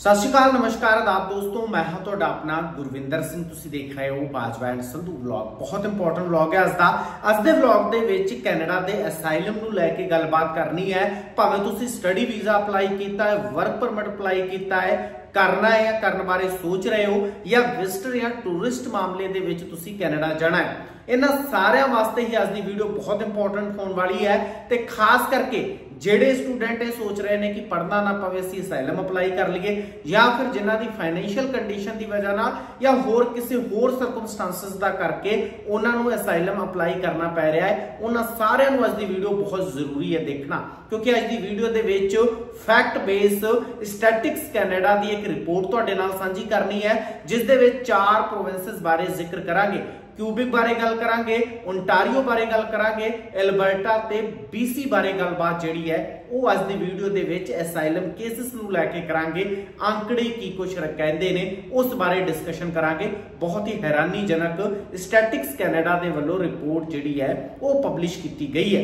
सत श्री अकाल, नमस्कार, आदाब दोस्तों। मैं हाँ तुहाडा अपना गुरविंदर सिंह। तुसी देख रहे हो बाजवा एंड संधू व्लॉग। बहुत इंपॉर्टेंट व्लॉग है अज दे व्लॉग दे विच कैनेडा दे असाइलम नूं लैके गलबात करनी है। भावें तुसी स्टडी वीजा अप्लाई कीता है, वर्क परमिट अप्लाई कीता है, करना है या करने बारे सोच रहे हो, या विजिटर या टूरिस्ट मामले दे विच तुसी कैनेडा जाना है, इन्हां सारियां वास्ते ही अज दी वीडियो बहुत इंपॉर्टेंट होने वाली है। ते खास करके ਜਿਹੜੇ स्टूडेंट ये सोच रहे हैं कि पढ़ना ना पवे, असीं असाइलम अप्लाई कर लीए, या फिर जिन्हां दी फाइनैशियल कंडीशन की वजह नाल या होर किसी होर सर्कमस्टांसिस दा करके उन्हां नूं असाइलम अप्लाई करना पै रहा है, उन्हां सारियां नूं अज दी वीडियो बहुत जरूरी है देखना, क्योंकि अज दी वीडियो दे विच फैक्ट बेस स्टैटिक्स कैनेडा दी एक रिपोर्ट तुहाडे नाल साझी करनी है, जिस दे विच 4 प्रोविंसेस बारे जिक्र करांगे। क्यूबिक बारे गल करांगे, ओंटारियो बारे गल करांगे, एल्बर्टा ते बीसी बारे गलबात जिहड़ी है वो अज दी वीडियो दे विच असाइलम केसेस नूं लैके करांगे। आंकड़े की कुछ कहंदे ने उस बारे डिस्कशन करांगे। बहुत ही हैरानीजनक स्टैटिक्स कैनेडा दे वल्लों रिपोर्ट जिहड़ी है वो पब्लिश की गई है।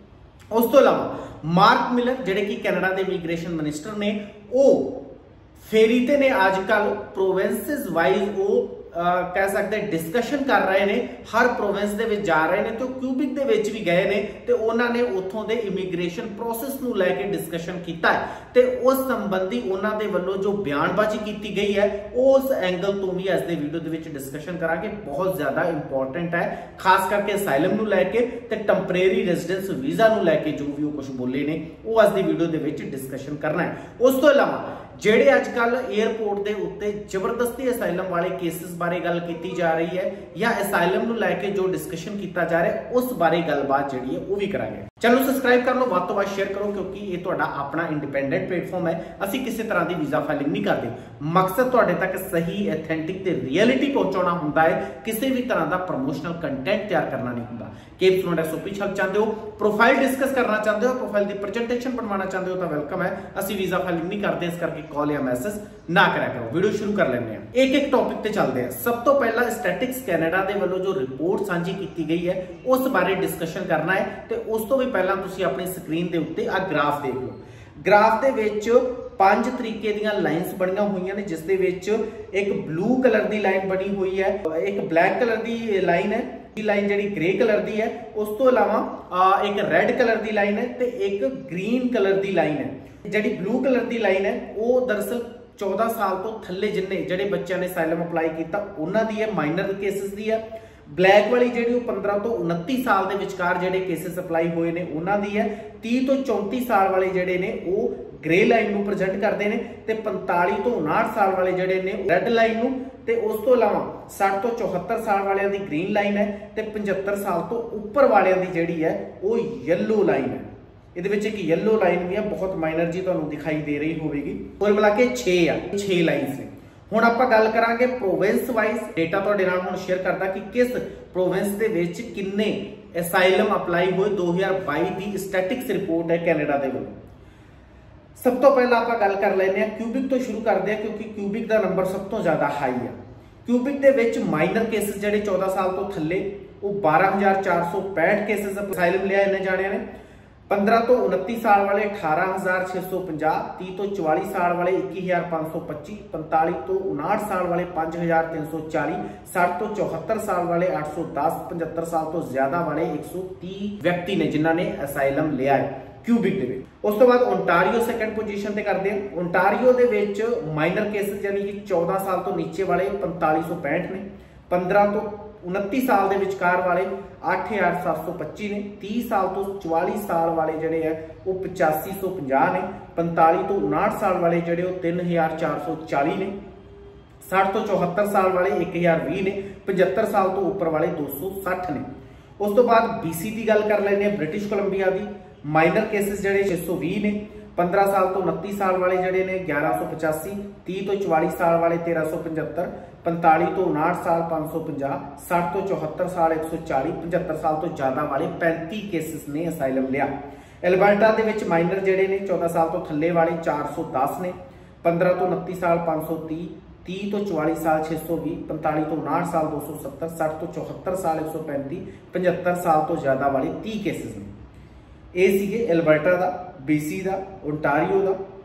उस तो इलावा मार्क मिलर जिहड़े कि कैनेडा दे इमीग्रेशन मिनिस्टर ने, वो फेरी ते ने आजकल प्रोविंसेस वाइज वो कह सकते डिस्कशन कर रहे हैं, हर प्रोविंस दे विच जा रहे हैं, तो क्यूबिक दे विच भी गए ने, तो उन्होंने उत्थों दे इमीग्रेशन प्रोसेस नूं लैके डिस्कशन किया है, तो उस संबंधी उन्होंने दे वल्लों जो बयानबाजी की गई है उस एंगल तो भी अज दे वीडियो दे विच डिस्कशन करांगे। बहुत ज्यादा इंपॉर्टेंट है, खास करके असाइलम नूं लैके ते टैंपरेरी रेजिडेंस वीजा नूं लैके जो भी वो कुछ बोले ने वो अज दी वीडियो दे विच डिस्कशन करना है। उस तो इलावा ਜਿਹੜੇ अजकल एयरपोर्ट के उत्ते जबरदस्ती असाइलम वाले केसेस बारे गल की जा रही है, या असाइलम नूं लैके जो डिस्कशन किया जा रहा है उस बारे गलबात जिहड़ी है वो भी करांगे। चलो सब्सक्राइब कर लो, वध तो वध शेयर करो, क्योंकि ये तुहाडा अपना इंडिपेंडेंट प्लेटफॉर्म है। असीं किसी तरह की वीजा फाइलिंग नहीं करते, मकसद तुहाडे तक सही एथेंटिक ते रियलिटी पहुंचाना हुंदा है, किसी भी तरह का प्रमोशनल कंटेंट तैयार करना नहीं हुंदा। केप स्टूडेंट एसओपी छल चाहते हो, प्रोफाइल डिस्कस करना चाहते हो, प्रोफाइल की प्रेजेंटेशन बनवाना चाहते हो तो वेलकम है। असीं वीजा फाइलिंग नहीं करते, इस करके कॉल या मैसेज ना करा करो। वीडियो शुरू कर लेंगे हैं, एक एक टॉपिक ते चलते हैं। सब तो पहला स्टैटिक्स कैनेडा दे वल्लों जो रिपोर्ट साझी की गई है उस बारे डिस्कशन करना है। तो उस तो भी पहला तुसीं अपनी स्क्रीन के उत्ते आ ग्राफ देख लो। ग्राफ दे विच 5 तरीके दीयां लाइन्स बणियां हुईयां ने, जिस दे विच एक ब्लू कलर दी लाइन बनी हुई है, एक ब्लैक कलर दी लाइन है, लाइन जिहड़ी ग्रे कलर दी है, उस तो इलावा एक रेड कलर दी लाइन है, ते एक ग्रीन कलर दी लाइन है। जिहड़ी ब्लू कलर दी लाइन है वो दरअसल 14 साल तो थल्ले जिन्ने जिहड़े बच्चों ने असाइलम अप्लाई किया उन्हां दी है, माइनर केसेस दी है। ब्लैक वाली जिहड़ी 15 तो 29 साल के विचकार जिहड़े केसेस अप्लाई होए ने उन्हां दी है। 30 तो 34 साल वाले जिहड़े ने वो ग्रे लाइन नूं प्रेजेंट करते हैं, ते 45 तो 59 साल वाले जिहड़े ने रेड लाइन नूं, ते उस तो इलावा 60 तो 74 साल वालियां दी ग्रीन लाइन है, ते 75 साल तो उपर वालियां दी जिहड़ी है वो येलो लाइन है। इहदे विच एक येलो लाइन भी है, बहुत माइनर जी तुहानूं दिखाई दे रही होगी। कुल मिला के 6 लाइन्स ने। हुण आपां गल करांगे प्रोविंस वाइज डेटा तुहाडे नाल हुण शेयर करदा कि किस प्रोविंस दे विच किन्ने असाइलम अप्लाई होए। 2022 की स्टैटिक्स रिपोर्ट है कैनेडा दे वल्लों। सब तो पहला आपां गल कर लैंदे हां, क्यूबिक तो शुरू करते हैं, क्योंकि क्यूबिक का नंबर सब तो ज्यादा हाई है। क्यूबिक दे विच माइनर केसेस जिहड़े 14 साल तो थल्ले वो 12,465 केसेस असाइलम लिया इन्ने जाणियां ने। 15 तो 29 साल वाले 18,650, 30 तो 44 साल वाले 21,525, 45 तो 59 साल वाले 5,340, 60 तो 74 साल वाले 810, 75 साल तो ज्यादा वाले 130 व्यक्ति ने जिन्होंने असाइलम लिया है क्यूबिक दे विच। उस तो बाद ओंटारियो सेकंड पोजीशन ते करते हैं। ओंटारियो दे विच माइनर केसेस यानी कि 14 साल तो नीचे वाले 4565 ने, 15 तो 29 साल के विचकार वाले 8,725 ने, 30 साल तो 44 साल वाले जिहड़े है वो 8550 ने, 45 तो 59 साल वाले जिहड़े वो 3,440 ने, 60 तो 74 साल वाले 1,020 ने, 75 साल तो उपर वाले 260 ने। उस तो बाद बीसी की गल कर लेंगे, ब्रिटिश कोलंबिया की माइनर केसेस जिहड़े 620 ने, 15 साल तो 29 साल वाले जिहड़े ने 1185, 30 तो 44 साल वाले 1375, 45 तो 59 साल 550, 60 तो 74 साल 140, 75 साल तो ज्यादा वाले 35 केसेस ने असाइलम लिया। एल्बर्टा दे विच माइनर जिहड़े ने 14 साल तो थल्ले वाले 410 ने, 15 तो 29 साल 530, 30 तो 44 साल 620, 45 तो 59 साल 270, 60 तो 74 साल 135, 75 साल तो ज्यादा वाले 30 केसेस ने। ਇਹ ਸੀਗੇ ਐਲਬਰਟਾ ਦਾ, BC ਦਾ, ओंटारियो ਦਾ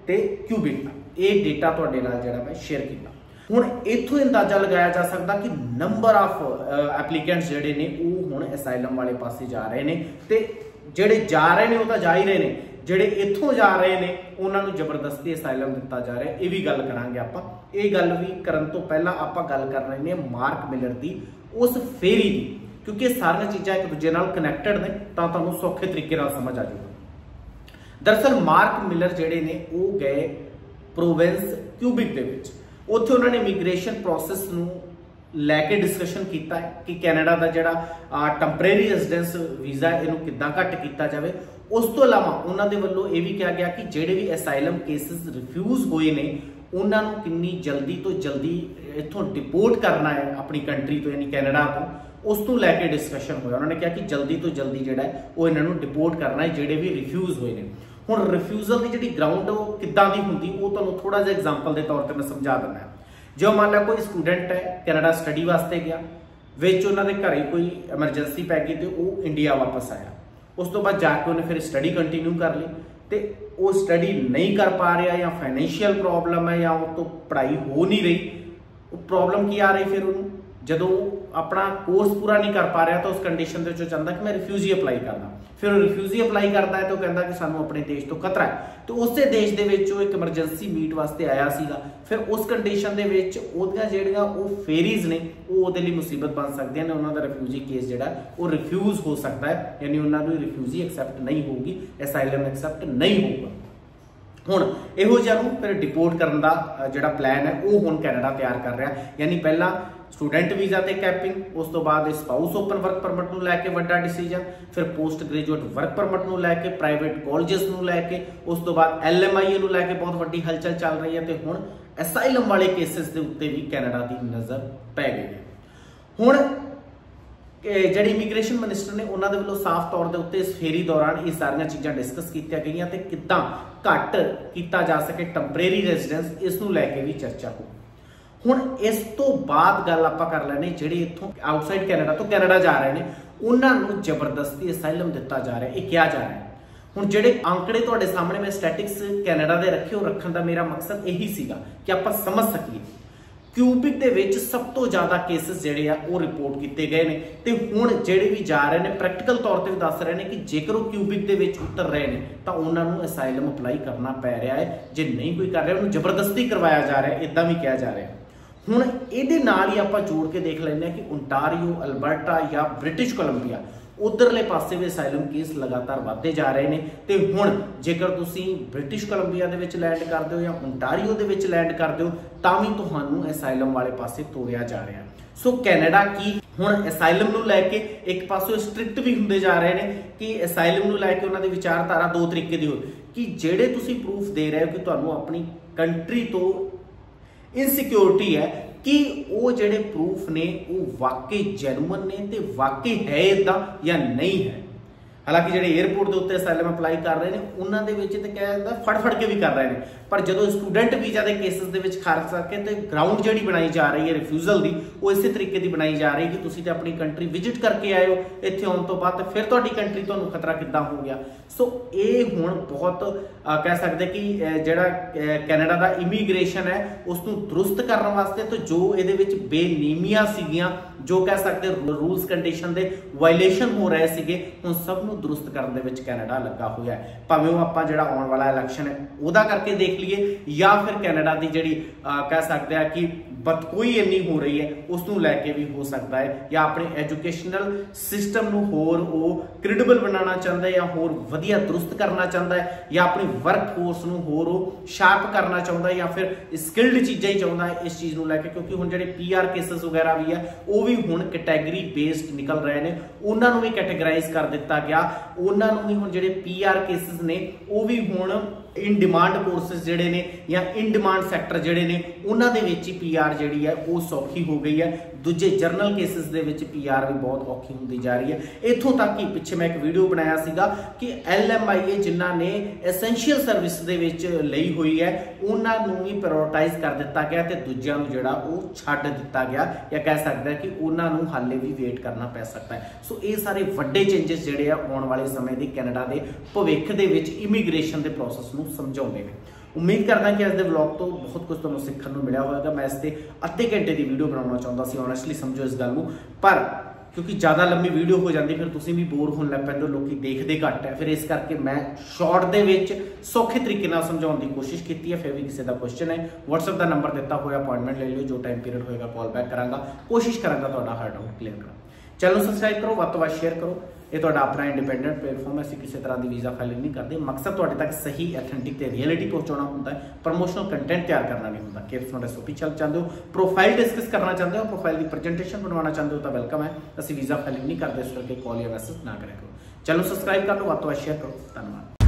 ਤੇ ਕਿਊਬਿਕ ਦਾ। ਇਹ ਡੇਟਾ ਤੁਹਾਡੇ ਨਾਲ ਜਿਹੜਾ ਮੈਂ ਸ਼ੇਅਰ ਕੀਤਾ। ਹੁਣ ਇੱਥੋਂ ਅੰਦਾਜ਼ਾ ਲਗਾਇਆ ਜਾ ਸਕਦਾ ਕਿ ਨੰਬਰ ਆਫ ਐਪਲੀਕੈਂਟਸ ਜਿਹੜੇ ਨੇ ਉਹ ਹੁਣ ਅਸਾਈਲਮ ਵਾਲੇ ਪਾਸੇ ਜਾ ਰਹੇ ਨੇ, ਤੇ ਜਿਹੜੇ ਜਾ ਰਹੇ ਨੇ ਉਹ ਤਾਂ ਜਾ ਹੀ ਰਹੇ ਨੇ, ਜਿਹੜੇ ਇੱਥੋਂ ਜਾ ਰਹੇ ਨੇ ਉਹਨਾਂ ਨੂੰ ਜ਼ਬਰਦਸਤੀ ਅਸਾਈਲਮ ਦਿੱਤਾ ਜਾ ਰਿਹਾ। ਇਹ ਵੀ ਗੱਲ ਕਰਾਂਗੇ ਆਪਾਂ। ਇਹ ਗੱਲ ਵੀ ਕਰਨ ਤੋਂ ਪਹਿਲਾਂ ਆਪਾਂ ਗੱਲ ਕਰ ਰਹੇ ਨੇ ਮਾਰਕ ਮਿਲਰ ਦੀ, ਉਸ ਫੇਰੀ ਦੀ, ਕਿਉਂਕਿ ਇਹ ਸਾਰੀਆਂ ਚੀਜ਼ਾਂ ਇੱਕ ਦੂਜੇ ਨਾਲ ਕਨੈਕਟਡ ਨੇ, ਤਾਂ ਤੁਹਾਨੂੰ ਸੌਖੇ ਤਰੀਕੇ ਨਾਲ ਸਮਝ ਆ ਜਾਊਗਾ। ਦਰਅਸਲ ਮਾਰਕ ਮਿਲਰ ਜਿਹੜੇ ਨੇ ਉਹ ਗਏ ਪ੍ਰੋਵਿੰਸ ਕਿਊਬਿਕ ਦੇ ਵਿੱਚ। ਉੱਥੇ ਉਹਨਾਂ ਨੇ ਇਮੀਗ੍ਰੇਸ਼ਨ ਪ੍ਰੋਸੈਸ ਨੂੰ ਲੈ ਕੇ ਡਿਸਕਸ਼ਨ ਕੀਤਾ ਹੈ ਕਿ ਕੈਨੇਡਾ ਦਾ ਜਿਹੜਾ ਟੈਂਪਰੇਰੀ ਰੈਜ਼ੀਡੈਂਸ ਵੀਜ਼ਾ ਇਹਨੂੰ ਕਿੱਦਾਂ ਘੱਟ ਕੀਤਾ ਜਾਵੇ। ਉਸ ਤੋਂ ਇਲਾਵਾ ਉਹਨਾਂ ਦੇ ਵੱਲੋਂ ਇਹ ਵੀ ਕਿਹਾ ਗਿਆ ਕਿ ਜਿਹੜੇ ਵੀ ਅਸਾਈਲਮ ਕੇਸਿਸ ਰਿਫਿਊਜ਼ ਹੋਏ ਨੇ ਉਹਨਾਂ ਨੂੰ ਕਿੰਨੀ ਜਲਦੀ ਤੋਂ ਜਲਦੀ ਇੱਥੋਂ ਡਿਪੋਰਟ ਕਰਨਾ ਹੈ ਆਪਣੀ ਕੰਟਰੀ ਤੋਂ, ਯਾਨੀ ਕੈਨੇਡਾ ਤੋਂ। ਉਸ ਤੋਂ ਲੈ ਕੇ ਡਿਸਕਸ਼ਨ ਹੋਇਆ। ਉਹਨਾਂ ਨੇ ਕਿਹਾ ਕਿ ਜਲਦੀ ਤੋਂ ਜਲਦੀ ਜਿਹੜਾ ਹੈ ਉਹ ਇਹਨਾਂ ਨੂੰ ਡਿਪੋਰਟ ਕਰਨਾ ਹੈ ਜਿਹੜੇ ਵੀ ਰਿਫਿਊਜ਼ ਹੋਏ ਨੇ। ਹੁਣ ਰਿਫਿਊਜ਼ਲ ਦੀ ਜਿਹੜੀ ਗਰਾਊਂਡ ਉਹ ਕਿੱਦਾਂ ਦੀ ਹੁੰਦੀ ਉਹ ਤੁਹਾਨੂੰ ਥੋੜਾ ਜਿਹਾ ਐਗਜ਼ਾਮਪਲ ਦੇ ਤੌਰ ਤੇ ਮੈਂ ਸਮਝਾ ਦਿੰਦਾ। ਜੋ ਮੰਨ ਲਾ ਕੋਈ ਸਟੂਡੈਂਟ ਹੈ ਕੈਨੇਡਾ ਸਟੱਡੀ ਵਾਸਤੇ ਗਿਆ, ਵਿੱਚ ਉਹਨਾਂ ਦੇ ਘਰੇ ਕੋਈ ਐਮਰਜੈਂਸੀ ਪੈ ਗਈ ਤੇ ਉਹ ਇੰਡੀਆ ਵਾਪਸ ਆਇਆ। ਉਸ ਤੋਂ ਬਾਅਦ ਜਾ ਕੇ ਉਹਨੇ ਫਿਰ ਸਟੱਡੀ ਕੰਟੀਨਿਊ ਕਰ ਲਈ ਤੇ ਉਹ ਸਟੱਡੀ ਨਹੀਂ ਕਰ ਪਾ ਰਿਹਾ ਜਾਂ ਫਾਈਨੈਂਸ਼ੀਅਲ ਪ੍ਰੋਬਲਮ ਹੈ ਜਾਂ ਉਹ ਤੋਂ ਪੜ੍ਹਾਈ ਹੋ ਨਹੀਂ ਰਹੀ। ਉਹ ਪ੍ਰੋਬਲਮ ਕੀ ਆ ਰਹੀ ਫਿਰ ਉਹਨੂੰ, ਜਦੋਂ ਆਪਣਾ ਕੋਰਸ ਪੂਰਾ ਨਹੀਂ ਕਰ ਪਾ ਰਿਹਾ ਤਾਂ ਉਸ ਕੰਡੀਸ਼ਨ ਦੇ ਵਿੱਚ ਚਾਹੁੰਦਾ ਕਿ ਮੈਂ ਰਿਫਿਊਜੀ ਅਪਲਾਈ ਕਰਨਾ। ਫਿਰ ਉਹ ਰਿਫਿਊਜੀ ਅਪਲਾਈ ਕਰਦਾ ਹੈ ਤੇ ਉਹ ਕਹਿੰਦਾ ਕਿ ਸਾਨੂੰ ਆਪਣੇ ਦੇਸ਼ ਤੋਂ ਖਤਰਾ ਹੈ, ਤੇ ਉਸੇ ਦੇਸ਼ ਦੇ ਵਿੱਚ ਉਹ ਇੱਕ ਐਮਰਜੈਂਸੀ ਮੀਟ ਵਾਸਤੇ ਆਇਆ ਸੀਗਾ। ਫਿਰ ਉਸ ਕੰਡੀਸ਼ਨ ਦੇ ਵਿੱਚ ਉਹਦੀਆਂ ਜਿਹੜੀਆਂ ਉਹ ਫੇਰੀਜ਼ ਨੇ ਉਹ ਉਹਦੇ ਲਈ ਮੁਸੀਬਤ ਬਣ ਸਕਦੀਆਂ ਨੇ। ਉਹਨਾਂ ਦਾ ਰਿਫਿਊਜੀ ਕੇਸ ਜਿਹੜਾ ਉਹ ਰਿਫਿਊਜ਼ ਹੋ ਸਕਦਾ ਹੈ, ਯਾਨੀ ਉਹਨਾਂ ਨੂੰ ਰਿਫਿਊਜੀ ਐਕਸੈਪਟ ਨਹੀਂ ਹੋਊਗੀ, ਅਸਾਈਲਮ ਐਕਸੈਪਟ ਨਹੀਂ ਹੋਊਗਾ। ਹੁਣ ਇਹੋ ਜਿਹਾ ਨੂੰ ਫਿਰ ਡਿਪੋਰਟ ਕਰਨ ਦਾ ਜਿਹੜਾ ਪਲਾਨ ਹੈ ਉਹ ਹੁਣ ਕੈਨੇਡਾ ਤਿਆਰ ਕਰ ਰਿਹਾ। ਯਾਨੀ ਪਹਿਲਾਂ ਸਟੂਡੈਂਟ ਵੀਜ਼ਾ ਤੇ ਕੈਪਿੰਗ, ਉਸ ਤੋਂ ਬਾਅਦ ਸਪਾਊਸ ਓਪਨ ਵਰਕ ਪਰਮਿਟ ਨੂੰ ਲੈ ਕੇ ਵੱਡਾ ਡਿਸੀਜਨ, ਫਿਰ ਪੋਸਟ ਗ੍ਰੈਜੂਏਟ ਵਰਕ ਪਰਮਿਟ ਨੂੰ ਲੈ ਕੇ, ਪ੍ਰਾਈਵੇਟ ਕਾਲਜਸ ਨੂੰ ਲੈ ਕੇ, ਉਸ ਤੋਂ ਬਾਅਦ LMIA ਨੂੰ ਲੈ ਕੇ ਬਹੁਤ ਵੱਡੀ ਹਲਚਲ ਚੱਲ ਰਹੀ ਹੈ। ਤੇ ਹੁਣ ਅਸਾਈਲਮ ਵਾਲੇ ਕੇਸਿਸ ਦੇ ਉੱਤੇ ਵੀ ਕੈਨੇਡਾ ਦੀ ਨਜ਼ਰ ਪੈ ਗਈ ਹੈ। ਹੁਣ ਜਿਹੜੀ ਇਮੀਗ੍ਰੇਸ਼ਨ ਮਿਨਿਸਟਰ ਨੇ ਉਹਨਾਂ ਦੇ ਵੱਲੋਂ ਸਾਫ਼ ਤੌਰ ਦੇ ਉੱਤੇ ਇਸ ਫੇਰੀ ਦੌਰਾਨ ਇਹ ਸਾਰੀਆਂ ਚੀਜ਼ਾਂ ਡਿਸਕਸ ਕੀਤੀਆਂ ਗਈਆਂ ਤੇ ਕਿੱਦਾਂ ਘੱਟ ਕੀਤਾ ਜਾ ਸਕੇ ਟੈਂਪਰੇਰੀ ਰੈਜ਼ੀਡੈਂਸ, ਇਸ ਨੂੰ ਲੈ ਕੇ ਵੀ ਚਰਚਾ ਹੋਈ। ਹੁਣ ਇਸ ਤੋਂ ਬਾਅਦ ਗੱਲ ਆਪਾਂ ਕਰ ਲੈਣੇ ਜਿਹੜੇ ਇੱਥੋਂ ਆਊਟਸਾਈਡ ਕੈਨੇਡਾ ਤੋਂ ਕੈਨੇਡਾ ਜਾ ਰਹੇ ਨੇ ਉਹਨਾਂ ਨੂੰ ਜ਼ਬਰਦਸਤੀ ਅਸਾਈਲਮ ਦਿੱਤਾ ਜਾ ਰਿਹਾ। ਇਹ ਕਿਹਾ ਜਾ ਰਿਹਾ ਹੈ। ਹੁਣ ਜਿਹੜੇ ਅੰਕੜੇ ਤੁਹਾਡੇ ਸਾਹਮਣੇ ਮੈਂ ਸਟੈਟਿਕਸ ਕੈਨੇਡਾ ਦੇ ਰੱਖੇ, ਉਹ ਰੱਖਣ ਦਾ ਮੇਰਾ ਮਕਸਦ ਇਹੀ ਸੀਗਾ ਕਿ ਆਪਾਂ ਸਮਝ ਸਕੀਏ ਕਿਊਬਿਕ ਦੇ ਵਿੱਚ ਸਭ ਤੋਂ ਜ਼ਿਆਦਾ ਕੇਸਿਸ ਜਿਹੜੇ ਆ ਉਹ ਰਿਪੋਰਟ ਕੀਤੇ ਗਏ ਨੇ। ਤੇ ਹੁਣ ਜਿਹੜੇ ਵੀ ਜਾ ਰਹੇ ਨੇ ਪ੍ਰੈਕਟੀਕਲ ਤੌਰ ਤੇ ਵੀ ਦੱਸ ਰਹੇ ਨੇ ਕਿ ਜੇਕਰ ਉਹ ਕਿਊਬਿਕ ਦੇ ਵਿੱਚ ਉਤਰ ਰਹੇ ਨੇ ਤਾਂ ਉਹਨਾਂ ਨੂੰ ਅਸਾਈਲਮ ਅਪਲਾਈ ਕਰਨਾ ਪੈ ਰਿਹਾ ਹੈ। ਜੇ ਨਹੀਂ ਕੋਈ ਕਰ ਰਿਹਾ ਉਹਨੂੰ ਜ਼ਬਰਦਸਤੀ ਕਰਵਾਇਆ ਜਾ ਰਿਹਾ, ਇਦਾਂ ਵੀ ਕਿਹਾ ਜਾ ਰਿਹਾ। ਹੁਣ ਇਹਦੇ ਨਾਲ ਹੀ ਆਪਾਂ ਜੋੜ ਕੇ ਦੇਖ ਲੈਂਦੇ ਹਾਂ ਕਿ ਓਨਟਾਰੀਓ, ਅਲਬਰਟਾ ਜਾਂ ਬ੍ਰਿਟਿਸ਼ ਕੋਲੰਬੀਆ ਉਧਰਲੇ ਪਾਸੇ ਵੀ ਅਸਾਈਲਮ ਕੇਸ ਲਗਾਤਾਰ ਵਧਦੇ ਜਾ ਰਹੇ ਨੇ। ਤੇ ਹੁਣ ਜੇਕਰ ਤੁਸੀਂ ਬ੍ਰਿਟਿਸ਼ ਕੋਲੰਬੀਆ ਦੇ ਵਿੱਚ ਲੈਂਡ ਕਰਦੇ ਹੋ ਜਾਂ ਓਨਟਾਰੀਓ ਦੇ ਵਿੱਚ ਲੈਂਡ ਕਰਦੇ ਹੋ ਤਾਂ ਵੀ ਤੁਹਾਨੂੰ ਅਸਾਈਲਮ ਵਾਲੇ ਪਾਸੇ ਤੋਰਿਆ ਜਾ ਰਿਹਾ। ਸੋ ਕੈਨੇਡਾ ਕੀ ਹੁਣ ਅਸਾਈਲਮ ਨੂੰ ਲੈ ਕੇ ਇੱਕ ਪਾਸੇ ਸਟ੍ਰਿਕਟ ਵੀ ਹੁੰਦੇ ਜਾ ਰਹੇ ਨੇ ਕਿ ਅਸਾਈਲਮ ਨੂੰ ਲੈ ਕੇ ਉਹਨਾਂ ਦੀ ਵਿਚਾਰਧਾਰਾ ਦੋ ਤਰੀਕੇ ਦੀ ਹੋਈ ਕਿ ਜਿਹੜੇ ਤੁਸੀਂ ਪ੍ਰੂਫ ਦੇ ਰਹੇ ਹੋ ਕਿ ਤੁਹਾਨੂੰ ਆਪਣੀ ਕੰਟਰੀ ਤੋਂ ਇਨਸਿਕਿਉਰਿਟੀ ਹੈ ਕਿ ਉਹ ਜਿਹੜੇ ਪ੍ਰੂਫ ਨੇ ਉਹ ਵਾਕਈ ਜੈਨੂਇਨ ਨੇ ਤੇ ਵਾਕਈ ਹੈ ਇਦਾਂ ਜਾਂ ਨਹੀਂ ਹੈ। ਹਾਲਾਂਕਿ ਜਿਹੜੇ 에ਅਰਪੋਰਟ ਦੇ ਉੱਤੇ ਅਸਾਈਲਮ ਅਪਲਾਈ ਕਰ ਰਹੇ ਨੇ ਉਹਨਾਂ ਦੇ ਵਿੱਚ ਤੇ ਕਿਹਾ ਜਾਂਦਾ ਫੜ ਕੇ ਵੀ ਕਰ ਰਹੇ ਨੇ, ਪਰ ਜਦੋਂ ਸਟੂਡੈਂਟ ਵੀਜ਼ਾ ਦੇ ਕੇਸਿਸ ਦੇ ਵਿੱਚ ਖਾਸ ਕਰਕੇ ਤੇ ਗਰਾਊਂਡ ਜਿਹੜੀ ਬਣਾਈ ਜਾ ਰਹੀ ਹੈ ਰਿਫਿਊਜ਼ਲ ਦੀ ਉਹ ਇਸੇ ਤਰੀਕੇ ਦੀ ਬਣਾਈ ਜਾ ਰਹੀ ਹੈ ਕਿ ਤੁਸੀਂ ਤੇ ਆਪਣੀ ਕੰਟਰੀ ਵਿਜ਼ਿਟ ਕਰਕੇ ਆਏ ਹੋ, ਇੱਥੇ ਆਉਣ ਤੋਂ ਬਾਅਦ ਫਿਰ ਤੁਹਾਡੀ ਕੰਟਰੀ ਤੁਹਾਨੂੰ ਖਤਰਾ ਕਿੱਦਾਂ ਹੋ ਗਿਆ। ਸੋ ਇਹ ਹੁਣ ਬਹੁਤ ਕਹਿ ਸਕਦੇ ਕਿ ਜਿਹੜਾ ਕੈਨੇਡਾ ਦਾ ਇਮੀਗ੍ਰੇਸ਼ਨ ਹੈ ਉਸ ਨੂੰ ਦਰੁਸਤ ਕਰਨ ਵਾਸਤੇ ਤੇ ਜੋ ਇਹਦੇ ਵਿੱਚ ਬੇਨੀਮੀਆਂ ਸੀਗੀਆਂ, ਜੋ ਕਹਿ ਸਕਦੇ ਰੂਲਸ ਕੰਡੀਸ਼ਨ ਦੇ ਵਾਇਲੇਸ਼ਨ ਹੋ ਰਹੇ ਸੀਗੇ, ਹੁਣ ਸਭ ਨੂੰ ਦਰੁਸਤ ਕਰਨ ਦੇ ਵਿੱਚ ਕੈਨੇਡਾ ਲੱਗਾ ਹੋਇਆ ਹੈ। ਭਾਵੇਂ ਉਹ ਆਪਾਂ ਜਿਹੜਾ ਆਉਣ ਵਾਲਾ ਇਲੈਕਸ਼ਨ ਹੈ ਉਹਦਾ ਕਰਕੇ ਦੇਖ ਲਈਏ ਜਾਂ ਫਿਰ ਕੈਨੇਡਾ ਦੀ ਜਿਹੜੀ ਕਹਿ ਸਕਦੇ ਆ ਕਿ ਬਦਕੋਈ ਇੰਨੀ ਹੋ ਰਹੀ ਹੈ ਉਸ ਨੂੰ ਲੈ ਕੇ ਵੀ ਹੋ ਸਕਦਾ ਹੈ, ਜਾਂ ਆਪਣੇ ਐਜੂਕੇਸ਼ਨਲ ਸਿਸਟਮ ਨੂੰ ਹੋਰ ਉਹ ਕ੍ਰੈਡੀਬਲ ਬਣਾਉਣਾ ਚਾਹੁੰਦਾ ਹੈ ਜਾਂ ਹੋਰ ਵਧੀਆ ਦਰੁਸਤ ਕਰਨਾ ਚਾਹੁੰਦਾ ਹੈ, ਜਾਂ ਆਪਣੀ ਵਰਕ ਫੋਰਸ ਨੂੰ ਹੋਰ ਉਹ ਸ਼ਾਰਪ ਕਰਨਾ ਚਾਹੁੰਦਾ ਹੈ, ਜਾਂ ਫਿਰ ਸਕਿਲਡ ਚੀਜ਼ਾਂ ਹੀ ਚਾਹੁੰਦਾ ਹੈ ਇਸ ਚੀਜ਼ ਨੂੰ ਲੈ ਕੇ। ਕਿਉਂਕਿ ਹੁਣ ਜਿਹੜੇ PR ਕੇਸਿਸ ਵਗੈਰਾ ਵੀ ਹੈ ਉਹ ਵੀ ਹੁਣ ਕੈਟੇਗਰੀ ਬੇਸਡ ਨਿਕਲ ਰਹੇ ਨੇ, ਉਹਨਾਂ ਨੂੰ ਵੀ ਕੈਟੇਗਰਾਈਜ਼ ਕਰ ਦਿੱਤਾ ਗਿਆ। ਉਹਨਾਂ ਨੂੰ ਵੀ ਹੁਣ ਜਿਹੜੇ PR ਕੇਸਿਸ ਨੇ ਉਹ ਵੀ ਹੁਣ ਇਨ ਡਿਮਾਂਡ ਕੋਰਸਿਸ ਜਿਹੜੇ ਨੇ ਜਾਂ ਇਨ ਡਿਮਾਂਡ ਸੈਕਟਰ ਜਿਹੜੇ ਨੇ ਉਹਨਾਂ ਦੇ ਵਿੱਚ ਹੀ PR ਜਿਹੜੀ ਹੈ ਉਹ ਸੌਖੀ ਹੋ ਗਈ ਹੈ। ਦੂਜੇ ਜਰਨਲ ਕੇਸਿਸ ਦੇ ਵਿੱਚ PR ਵੀ ਬਹੁਤ ਔਖੀ ਹੁੰਦੀ ਜਾ ਰਹੀ ਹੈ। ਇੱਥੋਂ ਤੱਕ ਕਿ ਪਿੱਛੇ ਮੈਂ ਇੱਕ ਵੀਡੀਓ ਬਣਾਇਆ ਸੀਗਾ ਕਿ LMIA ਜਿਨ੍ਹਾਂ ਨੇ ਐਸੈਂਸ਼ੀਅਲ ਸਰਵਿਸ ਦੇ ਵਿੱਚ ਲਈ ਹੋਈ ਹੈ ਉਹਨਾਂ ਨੂੰ ਵੀ ਪ੍ਰਾਇੋਰਟਾਈਜ਼ ਕਰ ਦਿੱਤਾ ਗਿਆ ਤੇ ਦੂਜਿਆਂ ਨੂੰ ਜਿਹੜਾ ਉਹ ਛੱਡ ਦਿੱਤਾ ਗਿਆ, ਜਾਂ ਕਹਿ ਸਕਦੇ ਕਿ ਉਹਨਾਂ ਨੂੰ ਹਾਲੇ ਵੀ ਵੇਟ ਕਰਨਾ ਪੈ ਸਕਦਾ ਹੈ। ਸੋ ਇਹ ਸਾਰੇ ਵੱਡੇ ਚੇਂਜਸ ਜਿਹੜੇ ਆ ਆਉਣ ਵਾਲੇ ਸਮੇਂ ਦੇ ਕੈਨੇਡਾ ਦੇ ਭਵਿੱਖ ਦੇ ਵਿੱਚ ਇਮੀਗ੍ਰੇਸ਼ਨ ਦੇ ਪ੍ਰੋਸੈਸ ਨੂੰ ਸਮਝਾਉਂਦੇ ਨੇ। उम्मीद करदा कि इस व्लॉग तो बहुत कुछ तुहानूं सीखण नूं मिलिया होवेगा। मैं इस ते अद्धे घंटे की वीडियो बनाउणा चाहुंदा सी, ऑनेस्टली समझो इस गल नूं, पर क्योंकि ज़्यादा लंबी वीडियो हो जाती फिर तुसीं भी बोर होने लग पैंदे, लोग देखते घट है, फिर इस करके मैं शॉर्ट दे विच सौखे तरीके नाल समझाउण दी कोशिश की है। फिर भी किसी का क्वेश्चन है WhatsApp का नंबर दिता हुआ, अपॉइंटमेंट ले लियो, जो टाइम पीरियड होएगा कॉल बैक करांगा, कोशिश करांगा तुहाडा हर डाउट क्लीयर करा। चैनल सबसक्राइब करो, वध तो वध शेयर करो। ये तुहाडा अपना इंडिपेंडेंट प्लेटफॉर्म है, असीं किसी तरह की वीज़ा फाइलिंग नहीं करते। मकसद तुहाडे तक सही एथेंटिक ते रियलिटी पहुँचाना होंदा है, प्रमोशनल कंटेंट तैयार करना नहीं होंदा। कि तुहाडा रेसिपी चल चाहते हो, प्रोफाइल डिस्कस करना चाहते हो, प्रोफाइल की प्रजेंटेशन बनवाना चाहते हो तो वेलकम है। असीं वीज़ा फाइलिंग नहीं करते, इस करके कॉल या मैसेज ना करें करो। चैनल सबसक्राइब कर लो, वध तो वध शेयर करो। धन्यवाद।